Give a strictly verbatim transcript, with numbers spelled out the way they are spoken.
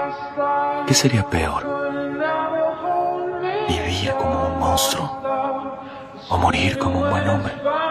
¿Qué sería peor? ¿Vivir como un monstruo o morir como un buen hombre?